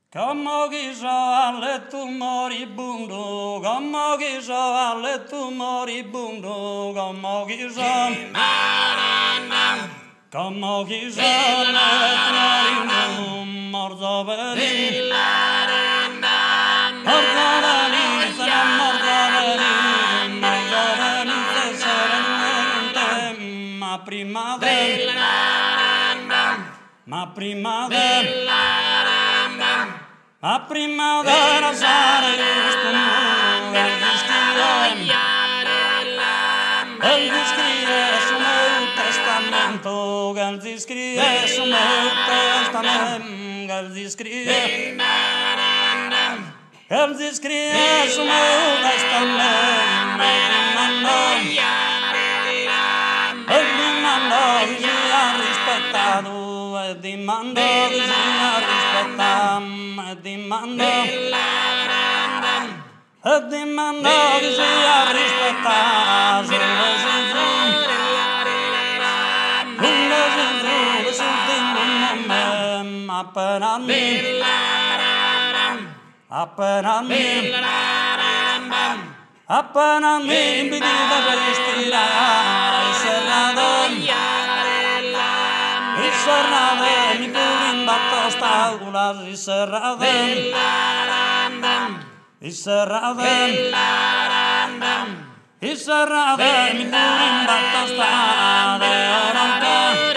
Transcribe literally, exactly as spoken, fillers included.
Como guiso alle tu moribundo, como guiso alle tu moribundo, como guiso, como guiso alle tu moribundo, morzo verin, morzo verin, sarà morzo verin, morzo verin, se serenamente, ma prima de, ma prima de, ma prima di lasciare questo mondo e di scrivere sul mio testamento, che di scrivere sul mio testamento, che di scrivere, che di scrivere sul mio testamento, e dimando che sia rispettato, e dimando che sia rispettato. Dimando, e dimando che sia rispettato, appena me, appena me, appena me, mi dica per respirare, serrato, serrate, mi puri in bacca staula, serrate, serrate, serrate, mi puri in bacca staula,